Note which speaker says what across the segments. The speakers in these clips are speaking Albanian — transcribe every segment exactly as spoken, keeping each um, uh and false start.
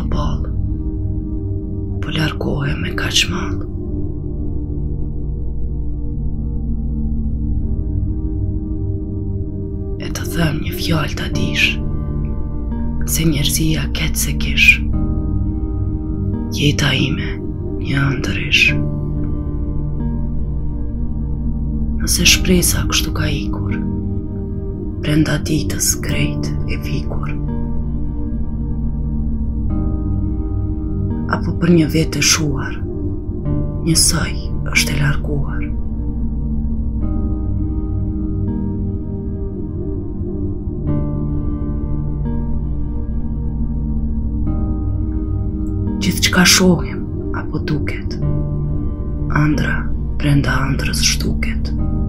Speaker 1: pa balë, po largohem me kaq mallë. E të them një fjalë ta dish, se njerëzia ketë se kish, jeta ime një ëndërish. Nëse shpresa kështu ka ikur, brenda ditës krejt e vikur, apo për një vetë e shuar, njësoj është e larguar. Gjithë qka shohim, apo duket, ëndra brenda ëndrës shtuket.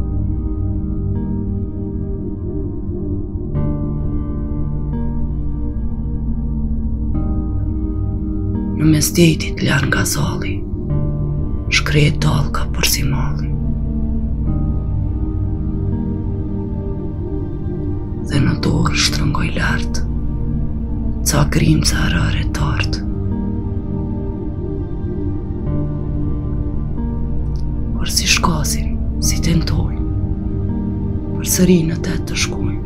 Speaker 1: Në mes detit larë nga zalli, shkrehet dallka për si malli. Dhe në dorë shtrëngoj lartë, ca grimca rare tartë. Por si shkasin, si tentojnë, për sëri në tetë të shkojnë.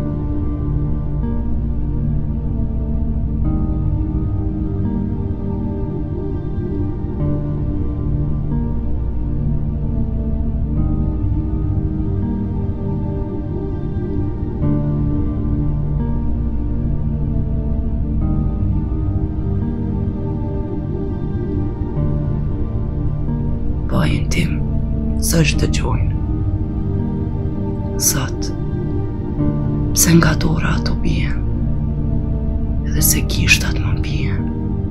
Speaker 1: Bajin tim, s'është dëgjojnë. Sot, pse nga dora ato bien, edhe se gishtat më bien.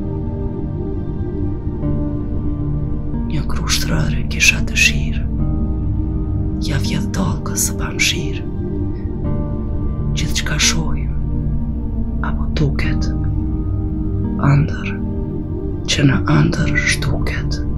Speaker 1: Një krusht rëre kisha dëshirë, ja vjedh dallkës së pamshirë. Gjithë qka shojmë, apo duket, ëndër që në ëndër shtuket.